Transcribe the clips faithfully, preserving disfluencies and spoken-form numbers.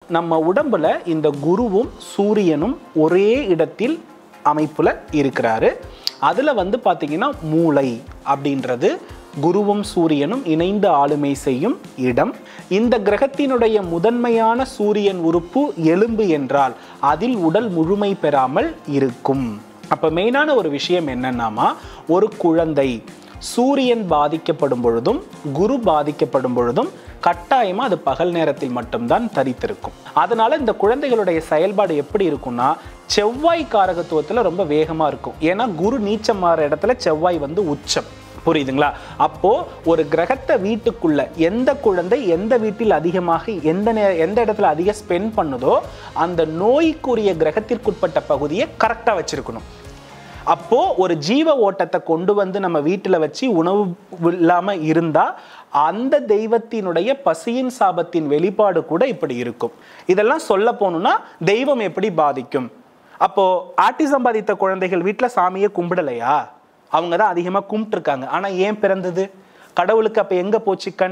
நம்ம உடம்புல இந்த குருவும் சூரியனும் ஒரே இடத்தில் அமைப்புல இருக்கிறாரு. அதுல வந்து பாத்தீங்கன்னா மூளை அப்படின்றது குருவும் சூரியனும் இணைந்து ஆளுமை செய்யும் இடம். இந்த கிரகத்தினுடைய முதன்மையான சூரியன் உறுப்பு எலும்பு என்றால் அதில் உடல் முழுமை பெறாமல் இருக்கும். அப்ப மெயினான ஒரு விஷயம் என்னன்னாமா, ஒரு குழந்தை சூரியன் பாதிக்கப்படும் பொழுதும் குரு பாதிக்கப்படும் பொழுதும் கட்டாயமா அது பகல் நேரத்தில் மட்டும்தான் தரித்திருக்கும். அதனால இந்த குழந்தைகளுடைய செயல்பாடு எப்படி இருக்கும்னா, செவ்வாய் காரகத்துவத்துல ரொம்ப வேகமா இருக்கும். ஏன்னா குரு நீச்சம் மாற இடத்துல செவ்வாய் வந்து உச்சம். புரியுதுங்களா? அப்போ ஒரு கிரகத்தை வீட்டுக்குள்ள எந்த குழந்தை எந்த வீட்டில் அதிகமாக எந்த எந்த இடத்துல அதிக ஸ்பெண்ட் பண்ணுதோ அந்த நோய்க்குரிய கிரகத்திற்குட்பட்ட பகுதியை கரெக்டா வச்சிருக்கணும். அப்போ ஒரு ஜீவ ஓட்டத்தை கொண்டு வந்து நம்ம வீட்டுல வச்சு உணவு இல்லாம இருந்தா அந்த தெய்வத்தினுடைய பசியின் சாபத்தின் வெளிப்பாடு கூட இப்படி இருக்கும். இதெல்லாம் சொல்ல போனோம்னா தெய்வம் எப்படி பாதிக்கும்? அப்போ ஆட்டிசம் பாதித்த குழந்தைகள் வீட்டுல சாமியை கும்பிடலையா? அவங்க தான் அதிகமா கும்பிட்டு இருக்காங்க. ஆனா ஏன் பிறந்தது? கடவுளுக்கு அப்ப எங்க போச்சு கண்?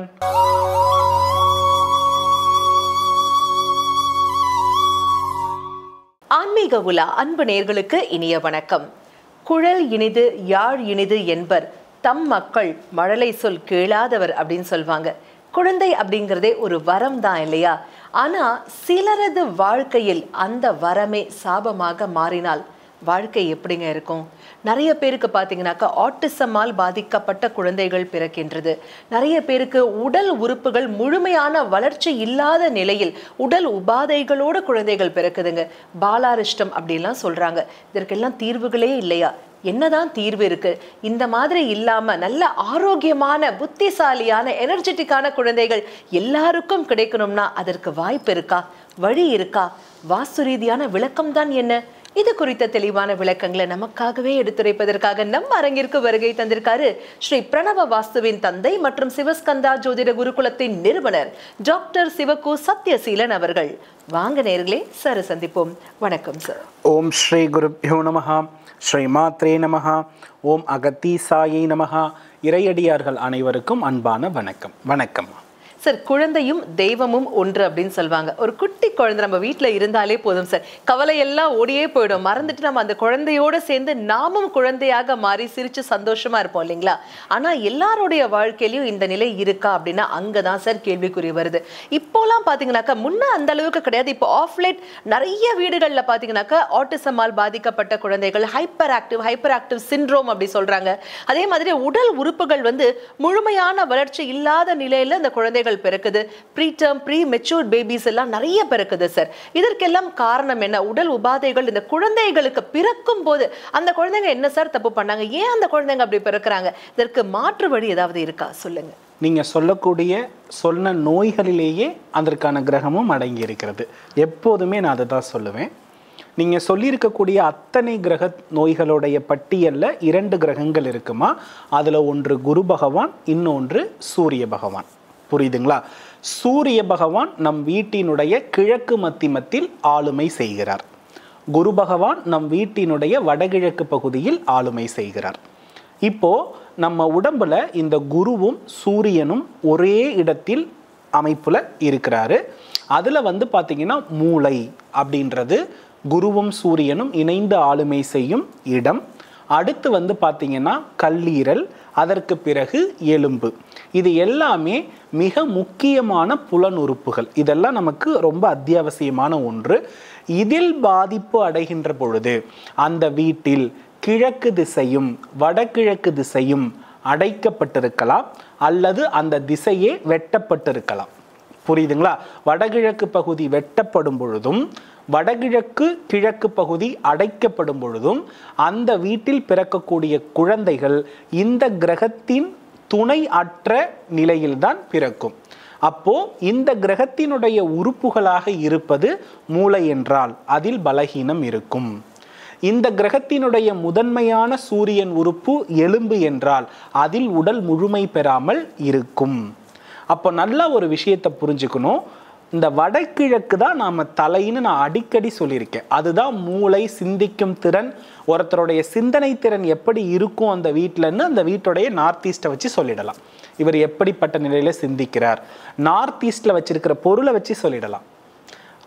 ஆன்மீக உலா அன்பு நேயர்களுக்கு இனிய வணக்கம். குழல் இனிது யாழ் இனிது என்பர் தம் மக்கள் மழலை சொல் கேளாதவர் அப்படின்னு சொல்லுவாங்க. குழந்தை அப்படிங்கிறதே ஒரு வரம் தான் இல்லையா? ஆனா சிலரது வாழ்க்கையில் அந்த வரமே சாபமாக மாறினால் வாழ்க்கை எப்படிங்க இருக்கும்? நிறைய பேருக்கு பார்த்தீங்கன்னாக்கா ஆட்டிசமால் பாதிக்கப்பட்ட குழந்தைகள் பிறக்கின்றது. நிறைய பேருக்கு உடல் உறுப்புகள் முழுமையான வளர்ச்சி இல்லாத நிலையில் உடல் உபாதைகளோட குழந்தைகள் பிறக்குதுங்க. பாலாரிஷ்டம் அப்படின்லாம் சொல்றாங்க. இதற்கெல்லாம் தீர்வுகளே இல்லையா? என்னதான் தீர்வு இருக்கு? இந்த மாதிரி இல்லாம நல்ல ஆரோக்கியமான புத்திசாலியான எனர்ஜெட்டிக்கான குழந்தைகள் எல்லாருக்கும் கிடைக்கணும்னா அதற்கு வாய்ப்பு இருக்கா? வழி இருக்கா? வாஸ்து ரீதியான விளக்கம் தான் என்ன? இது குறித்த தெளிவான விளக்கங்களை நமக்காகவே எடுத்துரைப்பதற்காக நம் அரங்கிற்கு வருகை தந்திருக்காரு ஸ்ரீ பிரணவ வாஸ்துவின் தந்தை மற்றும் சிவஸ்கந்தா ஜோதிட குருகுலத்தின் நிறுவனர் டாக்டர் சிவகு சத்யசீலன் அவர்கள். வாங்க நேயர்களே, சார் சந்திப்போம். வணக்கம் சார். ஓம் ஸ்ரீ குருப்யோ நமஹ, ஸ்ரீ மாத்ரே நமஹ, ஓம் அகத்தீசாயை நமஹ. இறையடியார்கள் அனைவருக்கும் அன்பான வணக்கம். வணக்கம் சார். குழந்தையும் தெய்வமும் ஒன்று அப்படின்னு சொல்லுவாங்க. ஒரு குட்டி குழந்தை நம்ம வீட்டில் இருந்தாலே போதும் சார், கவலையெல்லாம் ஓடியே போயிடும். மறந்துட்டு நம்ம அந்த குழந்தையோட சேர்ந்து நாமும் குழந்தையாக மாறி சிரிச்சு சந்தோஷமா இருப்போம் இல்லைங்களா? ஆனா எல்லாருடைய வாழ்க்கையிலையும் இந்த நிலை இருக்கா அப்படின்னா அங்கதான் சார் கேள்விக்குறி வருது. இப்போலாம் பாத்தீங்கன்னாக்கா முன்ன அந்த அளவுக்கு கிடையாது. இப்போ ஆஃப்லைட் நிறைய வீடுகள்ல பாத்தீங்கன்னாக்கா ஆட்டிசமால் பாதிக்கப்பட்ட குழந்தைகள் hyper active hyper active syndrome அப்படி சொல்றாங்க. அதே மாதிரி உடல் உறுப்புகள் வந்து முழுமையான வளர்ச்சி இல்லாத நிலையில அந்த குழந்தைகள் பிறக்குது. ப்ரீடர்ம் ப்ரீ மெச்சூர் பேபிஸ் எல்லாம் நிறைய பிறக்குது சார். இதற்கெல்லாம் காரணம் என்ன? உடல் உபாதைகள் இந்த குழந்தைகளுக்கு பிறக்கும் போது அந்த குழந்தைங்க என்ன சார் தப்பு பண்ணாங்க? ஏன் அந்த குழந்தைங்க அப்படி பிறக்கிறாங்க? இதற்கு மாற்று வழி ஏதாவது இருக்கா? சொல்லுங்க. நீங்க சொல்லக்கூடிய சொன்ன நோய்களிலேயே அதற்கான கிரகமும் அடங்கி இருக்கிறது. எப்போதுமே நான் அதை தான் சொல்லுவேன். நீங்க சொல்லியிருக்கக்கூடிய அத்தனை கிரக நோய்களுடைய பட்டியல்ல இரண்டு கிரகங்கள் இருக்குமா? அதுல ஒன்று குரு பகவான், இன்னொன்று சூரிய பகவான். புரியுதுங்களா? சூரிய பகவான் நம் வீட்டினுடைய கிழக்கு மத்திமத்தில் ஆளுமை செய்கிறார். குரு பகவான் நம் வீட்டினுடைய வடகிழக்கு பகுதியில் ஆளுமை செய்கிறார். இப்போ நம்ம உடம்புல இந்த குருவும் சூரியனும் ஒரே இடத்தில் அமைப்புல இருக்கிறாரு. அதுல வந்து பாத்தீங்கன்னா மூளை அப்படின்றது குருவும் சூரியனும் இணைந்து ஆளுமை செய்யும் இடம். அடுத்து வந்து பாத்தீங்கன்னா கல்லீரல், அதற்கு பிறகு எலும்பு. இது எல்லாமே மிக முக்கியமான புலனுறுப்புகள். இதெல்லாம் நமக்கு ரொம்ப அத்தியாவசியமான ஒன்று. இதில் பாதிப்பு அடைகின்ற பொழுது அந்த வீட்டில் கிழக்கு திசையும் வடகிழக்கு திசையும் அடைக்கப்பட்டிருக்கலாம், அல்லது அந்த திசையே வெட்டப்பட்டிருக்கலாம். புரியுதுங்களா? வடகிழக்கு பகுதி வெட்டப்படும் பொழுதும் வடகிழக்கு கிழக்கு பகுதி அடைக்கப்படும் பொழுதும் அந்த வீட்டில் பிறக்கக்கூடிய குழந்தைகள் இந்த கிரகத்தின் துணை அற்ற நிலையில்தான் பிறக்கும். அப்போ இந்த கிரகத்தினுடைய உறுப்புகளாக இருப்பது மூளை என்றால் அதில் பலகீனம் இருக்கும். இந்த கிரகத்தினுடைய முதன்மையான சூரியன் உறுப்பு எலும்பு என்றால் அதில் உடல் முழுமை பெறாமல் இருக்கும். அப்போ நல்ல ஒரு விஷயத்தை புரிஞ்சுக்கணும். இந்த வடகிழக்கு தான் நாம தலைன்னு நான் அடிக்கடி சொல்லியிருக்கேன். அதுதான் மூளை, சிந்திக்கும் திறன், ஒருத்தருடைய சிந்தனை திறன் எப்படி இருக்கும் அந்த வீட்டிலன்னு அந்த வீட்டுடைய நார்த் ஈஸ்ட்டை வச்சு சொல்லிடலாம். இவர் எப்படிப்பட்ட நிலையில சிந்திக்கிறார், நார்த் ஈஸ்ட்ல வச்சிருக்கிற பொருளை வச்சு சொல்லிடலாம்.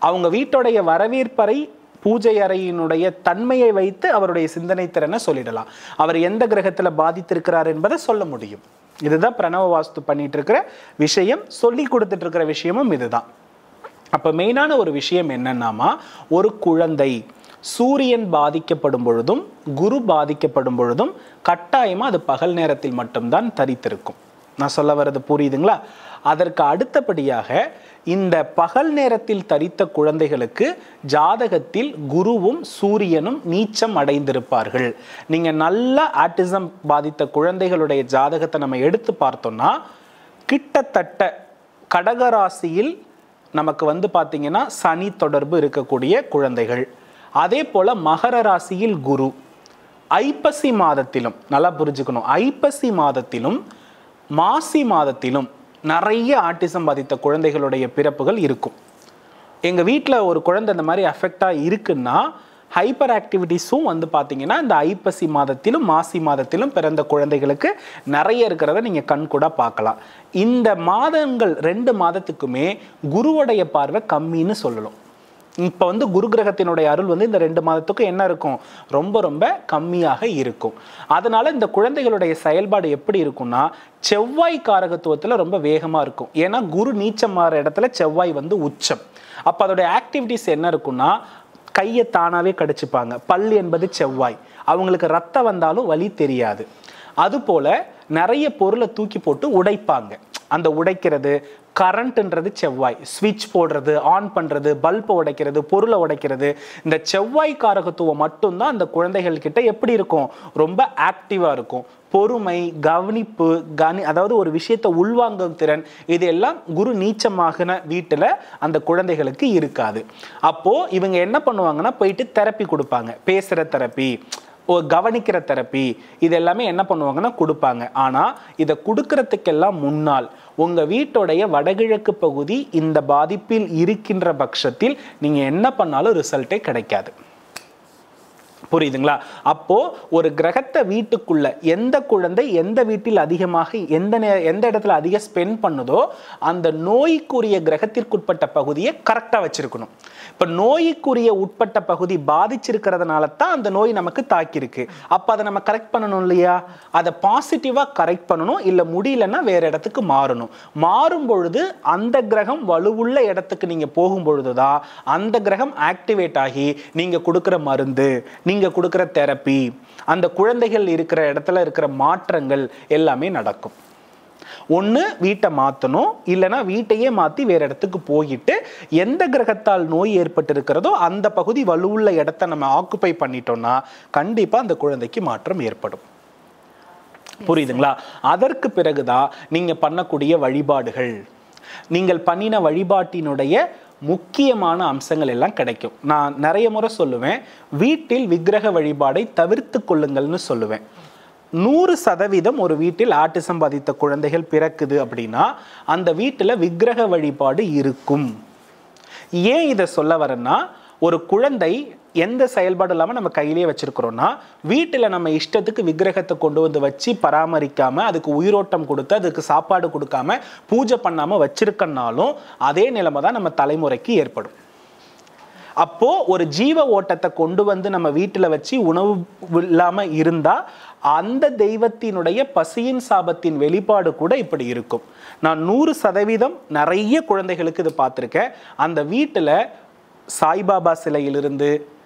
அவங்க வீட்டுடைய வரவேற்பறை பூஜை அறையினுடைய தன்மையை வைத்து அவருடைய சிந்தனை திறனை சொல்லிடலாம். அவர் எந்த கிரகத்துல பாதித்திருக்கிறார் என்பதை சொல்ல முடியும். இதுதான் பிரணவ வாஸ்து பண்ணிட்டு இருக்கிற விஷயம், சொல்லி கொடுத்துட்டு இருக்கிற விஷயமும் இதுதான். அப்ப மெயினான ஒரு விஷயம் என்னன்னாமா, ஒரு குழந்தை சூரியன் பாதிக்கப்படும் பொழுதும் குரு பாதிக்கப்படும் பொழுதும் கட்டாயமா அது பகல் நேரத்தில் மட்டும்தான் தரித்திருக்கும். நான் சொல்ல வர்றது புரியுதுங்களா? அதற்கு அடுத்தபடியாக இந்த பகல் நேரத்தில் தரித்த குழந்தைகளுக்கு ஜாதகத்தில் குருவும் சூரியனும் நீச்சம் அடைந்திருப்பார்கள். நீங்க நல்ல ஆட்டிசம் பாதித்த குழந்தைகளுடைய ஜாதகத்தை நம்ம எடுத்து பார்த்தோம்னா கிட்டத்தட்ட கடகராசியில் நமக்கு வந்து பார்த்தீங்கன்னா சனி தொடர்பு இருக்கக்கூடிய குழந்தைகள், அதே போல மகர ராசியில் குரு, ஐப்பசி மாதத்திலும் நல்லா புரிஞ்சுக்கணும், ஐப்பசி மாதத்திலும் மாசி மாதத்திலும் நிறைய ஆட்டிசம் பாதித்த குழந்தைகளுடைய பிறப்புகள் இருக்கும். எங்கள் வீட்டில் ஒரு குழந்தை இந்த மாதிரி அஃபெக்டாக இருக்குன்னா ஹைப்பர் ஆக்டிவிட்டிஸும் வந்து பார்த்தீங்கன்னா இந்த ஐப்பசி மாதத்திலும் மாசி மாதத்திலும் பிறந்த குழந்தைகளுக்கு நிறைய இருக்கிறத நீங்கள் கண் கூட பார்க்கலாம். இந்த மாதங்கள் ரெண்டு மாதத்துக்குமே குருவுடைய பார்வை கம்மின்னு சொல்லலாம். இப்போ வந்து குரு கிரகத்தினுடைய அருள் வந்து இந்த ரெண்டு மாதத்துக்கும் என்ன இருக்கும், ரொம்ப ரொம்ப கம்மியாக இருக்கும். அதனால இந்த குழந்தைகளுடைய செயல்பாடு எப்படி இருக்கும்னா செவ்வாய் காரகத்துவத்தில் ரொம்ப வேகமாக இருக்கும். ஏன்னா குரு நீச்சம் மாற இடத்துல செவ்வாய் வந்து உச்சம். அப்போ அதோடைய ஆக்டிவிட்டிஸ் என்ன இருக்குன்னா கையை தானாகவே கடிச்சுப்பாங்க. பல் என்பது செவ்வாய், அவங்களுக்கு ரத்தம் வந்தாலும் வலி தெரியாது. அதுபோல நிறைய பொருளை தூக்கி போட்டு உடைப்பாங்க. அந்த உடைக்கிறது கரண்ட்ன்றது செவ்வாய், ஸ்விட்ச் போடுறது, ஆன் பண்ணுறது, பல்பை உடைக்கிறது, பொருளை உடைக்கிறது, இந்த செவ்வாய் காரகத்துவம் மட்டும்தான் அந்த குழந்தைகள் கிட்ட எப்படி இருக்கும், ரொம்ப ஆக்டிவாக இருக்கும். பொறுமை, கவனிப்பு, கனி அதாவது ஒரு விஷயத்தை உள்வாங்கும் திறன், இது எல்லாம் குரு நீச்சமாகின வீட்டில் அந்த குழந்தைகளுக்கு இருக்காது. அப்போது இவங்க என்ன பண்ணுவாங்கன்னா போயிட்டு தெரப்பி கொடுப்பாங்க, பேசுகிற தெரப்பி, கவனிக்கிற தெரப்பி, இது எல்லாமே என்ன பண்ணுவாங்கன்னா கொடுப்பாங்க. ஆனால் இதை கொடுக்கறதுக்கெல்லாம் முன்னால் உங்கள் வீட்டுடைய வடகிழக்கு பகுதி இந்த பாதிப்பில் இருக்கின்ற பட்சத்தில் நீங்கள் என்ன பண்ணாலும் ரிசல்ட்டே கிடைக்காது. புரியுதுங்களா? அப்போ ஒரு கிரகத்தை வீட்டுக்குள்ள எந்த குழந்தை எந்த வீட்டில் அதிகமாக எந்த எந்த இடத்துல அதிக ஸ்பெண்ட் பண்ணுதோ அந்த நோய்க்குரிய கிரகத்திற்குட்பட்ட பகுதியை கரெக்டாக வச்சிருக்கணும். இப்போ நோய்க்குரிய உட்பட்ட பகுதி பாதிச்சிருக்கிறதுனால தான் அந்த நோய் நமக்கு தாக்கியிருக்கு. அப்போ அதை நம்ம கரெக்ட் பண்ணணும் இல்லையா? அதை பாசிட்டிவாக கரெக்ட் பண்ணணும். இல்லை முடியலன்னா வேற இடத்துக்கு மாறணும். மாறும் பொழுது அந்த கிரகம் வலுவுள்ள இடத்துக்கு நீங்கள் போகும் பொழுதுதான் அந்த கிரகம் ஆக்டிவேட் ஆகி நீங்கள் கொடுக்குற மருந்து, நீங்க கொடுக்கிற தெரப்பி, அந்த குழந்தைகள் இருக்கிற இடத்துல இருக்கிற மாற்றங்கள் எல்லாமே நடக்கும். ஒன்று வீட்டை மாற்றணும், இல்லைன்னா வீட்டையே மாற்றி வேற இடத்துக்கு போயிட்டு எந்த கிரகத்தால் நோய் ஏற்பட்டு இருக்கிறதோ அந்த பகுதி வலுவுள்ள இடத்தை நம்ம ஆக்குப்பை பண்ணிட்டோம்னா கண்டிப்பாக அந்த குழந்தைக்கு மாற்றம் ஏற்படும். புரியுதுங்களா? அதற்கு பிறகுதான் நீங்க பண்ணக்கூடிய வழிபாடுகள், நீங்கள் பண்ணின வழிபாட்டினுடைய முக்கியமான அம்சங்கள் எல்லாம் கிடைக்கும். நான் நிறைய முறை சொல்லுவேன், வீட்டில் விக்கிரக வழிபாடை தவிர்த்து கொள்ளுங்கள்னு சொல்லுவேன். நூறு சதவீதம் ஒரு வீட்டில் ஆட்டிசம் பாதித்த குழந்தைகள் பிறக்குது அப்படின்னா அந்த வீட்டில் விக்கிரக வழிபாடு இருக்கும். ஏன் இதை சொல்ல வரேன்னா, ஒரு குழந்தை எந்த செயல்பாடு இல்லாமல் நம்ம கையிலேயே வச்சிருக்கிறோம்னா வீட்டில் நம்ம இஷ்டத்துக்கு விக்கிரகத்தை கொண்டு வந்து வச்சு பராமரிக்காம அதுக்கு உயிரோட்டம் கொடுத்து அதுக்கு சாப்பாடு கொடுக்காம பூஜை பண்ணாம வச்சிருக்கனாலும் அதே நிலைமை தான் நம்ம தலைமுறைக்கு ஏற்படும். அப்போ ஒரு ஜீவ ஓட்டத்தை கொண்டு வந்து நம்ம வீட்டில் வச்சு உணவு இல்லாம இருந்தா அந்த தெய்வத்தினுடைய பசியின் சாபத்தின் வெளிப்பாடு கூட இப்படி இருக்கும். நான் நூறு சதவீதம் நிறைய குழந்தைகளுக்கு இது பார்த்துருக்கேன். அந்த வீட்டில் சாய்பாபா சிலையிலிருந்து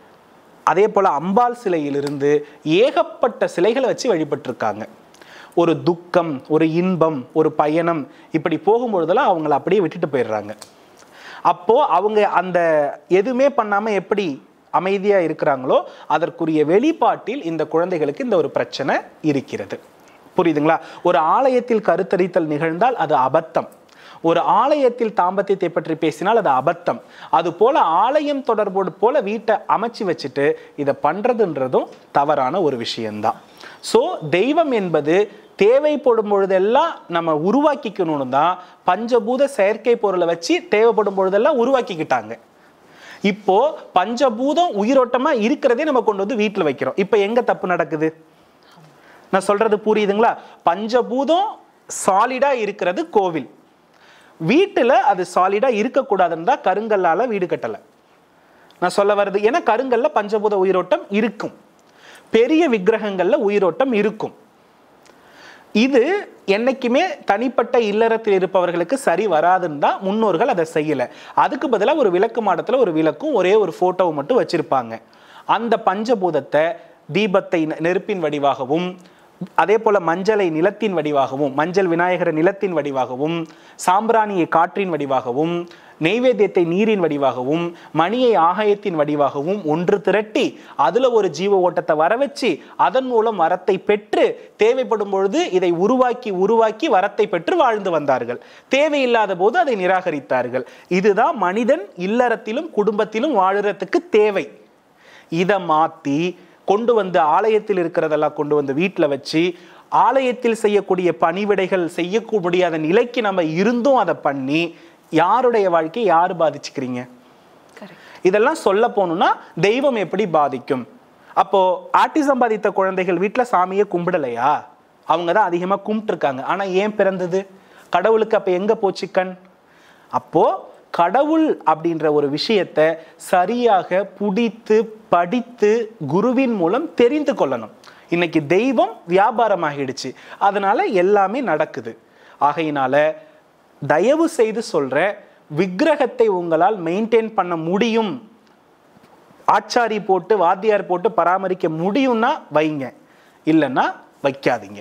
அதே போல அம்பாள் சிலையிலிருந்து ஏகப்பட்ட சிலைகளை வச்சு வழிபட்டிருக்காங்க. ஒரு துக்கம், ஒரு இன்பம், ஒரு பயணம் இப்படி போகும்பொழுதெல்லாம் அவங்கள அப்படியே விட்டுட்டு போயிடுறாங்க. அப்போ அவங்க அந்த எதுவுமே பண்ணாம எப்படி அமைதியா இருக்கிறாங்களோ அதற்குரிய வெளிப்பாட்டில் இந்த குழந்தைகளுக்கு இந்த ஒரு பிரச்சனை இருக்கிறது. புரியுதுங்களா? ஒரு ஆலயத்தில் கருத்தரித்தல் நிகழ்ந்தால் அது அபத்தம். ஒரு ஆலயத்தில் தாம்பத்தியத்தை பற்றி பேசினால் அது அபத்தம். அது போல ஆலயம் தொடர்போடு போல வீட்டை அமைச்சு வச்சுட்டு இதை பண்றதுன்றதும் தவறான ஒரு விஷயம்தான். ஸோ தெய்வம் என்பது தேவைப்படும் பொழுதெல்லாம் நம்ம உருவாக்கிக்கணும்னு தான் பஞ்சபூத செயற்கை பொருளை வச்சு தேவைப்படும் பொழுதெல்லாம் உருவாக்கிக்கிட்டாங்க. இப்போ பஞ்சபூதம் உயிரோட்டமா இருக்கிறதே நம்ம கொண்டு வந்து வீட்டில் வைக்கிறோம். இப்போ எங்க தப்பு நடக்குது? நான் சொல்றது புரியுதுங்களா? பஞ்சபூதம் சாலிடா இருக்கிறது கோவில், வீட்டில் அது சாலிடாக இருக்கக்கூடாதுன்னு தான் கருங்கல்லால் வீடு கட்டலை. நான் சொல்ல வருது, ஏன்னா கருங்கல்ல பஞ்சபூத உயிரோட்டம் இருக்கும், பெரிய விக்கிரகங்கள்ல உயிரோட்டம் இருக்கும். இது என்னைக்குமே தனிப்பட்ட இல்லறத்தில் இருப்பவர்களுக்கு சரி வராதுன்னு தான் முன்னோர்கள் அதை செய்யலை. அதுக்கு பதிலாக ஒரு விளக்கு மாடத்தில் ஒரு விளக்கும் ஒரே ஒரு ஃபோட்டோவை மட்டும் வச்சிருப்பாங்க. அந்த பஞ்சபூதத்தை தீபத்தை நெருப்பின் வடிவாகவும், அதே போல மஞ்சளை நிலத்தின் வடிவாகவும், மஞ்சள் விநாயகரை நிலத்தின் வடிவாகவும், சாம்பிராணியை காற்றின் வடிவாகவும், நெய்வேத்தியத்தை நீரின் வடிவாகவும், மணியை ஆகாயத்தின் வடிவாகவும் ஒன்று திரட்டி அதுல ஒரு ஜீவ ஓட்டத்தை வர வச்சு அதன் மூலம் வரத்தை பெற்று தேவைப்படும் பொழுது இதை உருவாக்கி உருவாக்கி வரத்தை பெற்று வாழ்ந்து வந்தார்கள். தேவையில்லாத போது அதை நிராகரித்தார்கள். இதுதான் மனிதன் இல்லறத்திலும் குடும்பத்திலும் வாழுறதுக்கு தேவை. இதை மாத்தி கொண்டு வந்து ஆலயத்தில் இருக்கிறதெல்லாம் கொண்டு வந்து வீட்டில் வச்சு ஆலயத்தில் செய்யக்கூடிய பணிவிடைகள் செய்ய முடியாத நிலைக்கு நம்ம இருந்தும் அதை பண்ணி யாருடைய வாழ்க்கையை யாரு பாதிச்சுக்கிறீங்க? இதெல்லாம் சொல்ல போனோம்னா தெய்வம் எப்படி பாதிக்கும்? அப்போ ஆட்டிசம் பாதித்த குழந்தைகள் வீட்டில் சாமியை கும்பிடலையா? அவங்க தான் அதிகமாக கும்பிட்டுருக்காங்க. ஆனால் ஏன் பிறந்தது? கடவுளுக்கு அப்போ எங்கே போச்சு கண்? அப்போ கடவுள் அப்படின்ற ஒரு விஷயத்தை சரியாக புடித்து படித்து குருவின் மூலம் தெரிந்து கொள்ளணும். இன்னைக்கு தெய்வம் வியாபாரமாகிடுச்சு, அதனால எல்லாமே நடக்குது. ஆகையினால தயவு செய்து சொல்ற, விக்கிரகத்தை உங்களால் மெயின்டைன் பண்ண முடியும், ஆச்சாரி போட்டு வாத்தியார் போட்டு பராமரிக்க முடியும்னா வைங்க, இல்லைன்னா வைக்காதீங்க.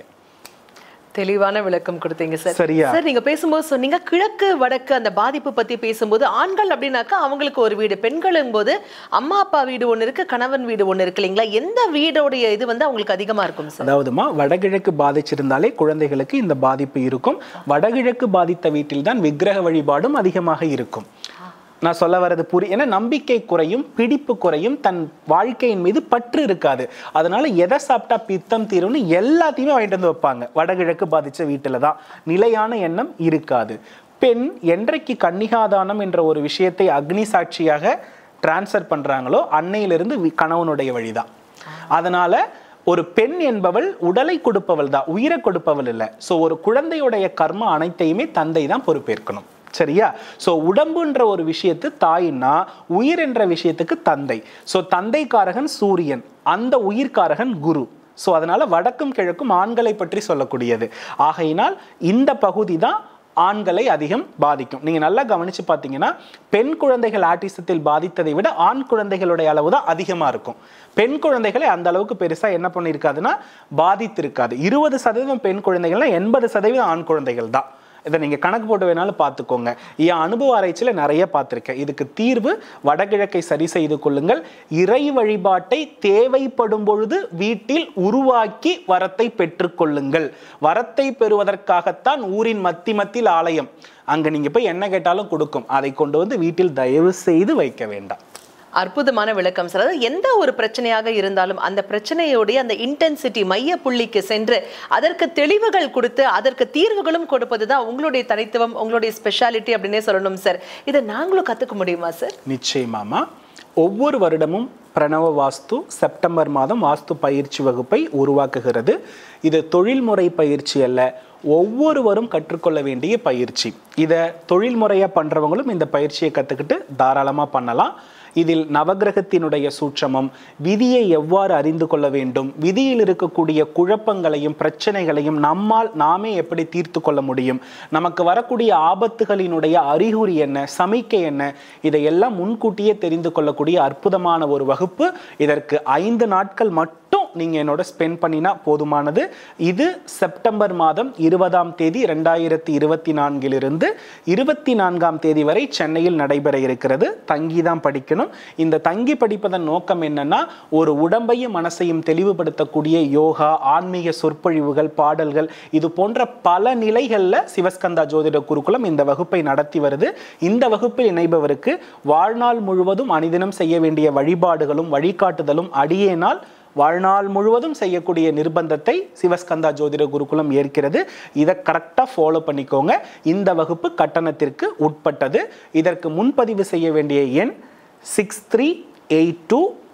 தெளிவான விளக்கம் கொடுத்தீங்க சார். சரியா சார், நீங்க பேசும்போது சொன்னீங்க கிழக்கு வடக்கு அந்த பாதிப்பு பத்தி பேசும்போது, ஆண்கள் அப்படின்னாக்கா அவங்களுக்கு ஒரு வீடு, பெண்களும் போது அம்மா அப்பா வீடு ஒண்ணு இருக்கு, கணவன் வீடு ஒண்ணு இருக்கு இல்லைங்களா? எந்த வீடோடைய இது வந்து அவங்களுக்கு அதிகமா இருக்கும் சார்? அதாவதுமா வடகிழக்கு பாதிச்சிருந்தாலே குழந்தைகளுக்கு இந்த பாதிப்பு இருக்கும். வடகிழக்கு பாதித்த வீட்டில் தான் விக்கிரக வழிபாடும் அதிகமாக இருக்கும். நான் சொல்ல வர்றது புரி ஏன்னா நம்பிக்கை குறையும், பிடிப்பு குறையும், தன் வாழ்க்கையின் மீது பற்று இருக்காது. அதனால எதை சாப்பிட்டா பித்தம் தீரும்னு எல்லாத்தையுமே வாங்கிட்டு வந்து வைப்பாங்க. வடகிழக்கு பாதிச்ச வீட்டில தான் நிலையான எண்ணம் இருக்காது. பெண் என்றைக்கு கன்னிகாதானம் என்ற ஒரு விஷயத்தை அக்னி சாட்சியாக டிரான்ஸ்ஃபர் பண்றாங்களோ அன்னையிலிருந்து கணவனுடைய வழிதான். அதனால ஒரு பெண் என்பவள் உடலை கொடுப்பவள் தான், உயிரை கொடுப்பவள் இல்லை. ஸோ ஒரு குழந்தையுடைய கர்ம அனைத்தையுமே தந்தை தான் பொறுப்பேற்கணும். சரியா? சோ உடம்புன்ற ஒரு விஷயத்து தாயின்னா உயிர் என்ற விஷயத்துக்கு தந்தை. சோ தந்தைக்காரகன் சூரியன், அந்த உயிர்காரகன் குரு. சோ அதனால வடக்கும் கிழக்கும் ஆண்களை பற்றி சொல்லக்கூடியது. ஆகையினால் இந்த பகுதி தான் ஆண்களை அதிகம் பாதிக்கும். நீங்க நல்லா கவனிச்சு பார்த்தீங்கன்னா பெண் குழந்தைகள் ஆட்டிசத்தில் பாதித்ததை விட ஆண் குழந்தைகளுடைய அளவு தான் அதிகமா இருக்கும். பெண் குழந்தைகளை அந்த அளவுக்கு பெருசா என்ன பண்ணிருக்காதுன்னா பாதித்திருக்காது. இருபது சதவீதம் பெண் குழந்தைகள்னா எண்பது சதவீதம் ஆண் குழந்தைகள் தான். இதை நீங்க கணக்கு போட்டு வேணாலும் பார்த்துக்கோங்க. என் அனுபவ ஆராய்ச்சியில நிறைய பார்த்திருக்கேன். இதுக்கு தீர்வு வடகிழக்கை சரி செய்து கொள்ளுங்கள். இறை வழிபாட்டை தேவைப்படும் பொழுது வீட்டில் உருவாக்கி வரத்தை பெற்றுக்கொள்ளுங்கள். வரத்தை பெறுவதற்காகத்தான் ஊரின் மத்தி மத்தியில் ஆலயம். அங்க நீங்க போய் என்ன கேட்டாலும் கொடுக்கும். அதை கொண்டு வந்து வீட்டில் தயவு செய்து வைக்க வேண்டாம். அற்புதமான விளக்கம் சார். அதாவது எந்த ஒரு பிரச்சனையாக இருந்தாலும் அந்த பிரச்சனையோடைய அந்த இன்டென்சிட்டி மைய புள்ளிக்கு சென்று அதற்கு தெளிவுகள் கொடுத்து அதற்கு தீர்வுகளும் கொடுப்பது தான் உங்களுடைய தனித்துவம், உங்களுடைய ஸ்பெஷாலிட்டி அப்படின்னே சொல்லணும் சார். இதை நாங்களும் கத்துக்க முடியுமா சார்? நிச்சயமாமா. ஒவ்வொரு வருடமும் பிரணவ வாஸ்து செப்டம்பர் மாதம் வாஸ்து பயிற்சி வகுப்பை உருவாக்குகிறது. இது தொழில்முறை பயிற்சி அல்ல, ஒவ்வொருவரும் கற்றுக்கொள்ள வேண்டிய பயிற்சி. இதை தொழில்முறையா பண்றவங்களும் இந்த பயிற்சியை கத்துக்கிட்டு தாராளமா பண்ணலாம். இதில் நவகிரகத்தினுடைய சூட்சமம், விதியை எவ்வாறு அறிந்து கொள்ள வேண்டும், விதியில் இருக்கக்கூடிய குழப்பங்களையும் பிரச்சனைகளையும் நம்மால் நாமே எப்படி தீர்த்து கொள்ள முடியும், நமக்கு வரக்கூடிய ஆபத்துகளினுடைய அறிகுறி என்ன, சமிக்கை என்ன, இதையெல்லாம் முன்கூட்டியே தெரிந்து கொள்ளக்கூடிய அற்புதமான ஒரு வகுப்பு. இதற்கு ஐந்து நாட்கள் மட்டும் நீங்க என்னோட ஸ்பெண்ட் பண்ணினா போதுமானது. இது செப்டம்பர் மாதம் இருபதாம் தேதி இரண்டாயிரத்தி இருபத்தி நான்கிலிருந்து இருபத்தி நான்காம் தேதி வரை சென்னையில் நடைபெற இருக்கிறது. தங்கிதான் படிக்கணும். இந்த தங்கி படிப்பதன் நோக்கம் என்னன்னா, ஒரு உடம்பையும் மனசையும் தெளிவுபடுத்தக்கூடிய யோகா, ஆன்மீக சொற்பொழிவுகள், பாடல்கள், இது போன்ற பல நிலைகள்ல சிவஸ்கந்தா ஜோதிட குருகுலம் இந்த வகுப்பை நடத்தி வருது. இந்த வகுப்பில் இணைபவருக்கு வாழ்நாள் முழுவதும் அனுதினம் செய்ய வேண்டிய வழிபாடுகளும் வழிகாட்டுதலும் அடியேனால் வாழ்நாள் முழுவதும் செய்யக்கூடிய நிர்பந்தத்தை சிவஸ்கந்தா ஜோதிட குருகுலம் ஏற்கிறது. இதை கரெக்டாக ஃபாலோ பண்ணிக்கோங்க. இந்த வகுப்பு கட்டணத்திற்கு உட்பட்டது. இதற்கு முன்பதிவு செய்ய வேண்டிய எண் six three eight two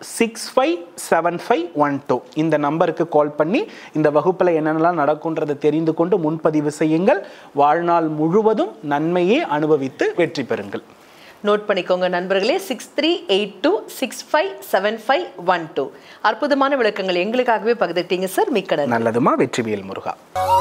six five seven five one two இந்த நம்பருக்கு கால் பண்ணி இந்த வகுப்பில் என்னென்னலாம் நடக்கும்ன்றதை தெரிந்து கொண்டு முன்பதிவு செய்யுங்கள். வாழ்நாள் முழுவதும் நன்மையே அனுபவித்து வெற்றி பெறுங்கள். நோட் பண்ணிக்கோங்க நண்பர்களே, six three eight two six five seven five one two. அற்புதமான விளக்கங்கள் எங்களுக்காகவே பகிர்ந்துட்டீங்க சார், மிக்க நன்றி. நல்லதுமா, வெற்றிவேல் முருகா.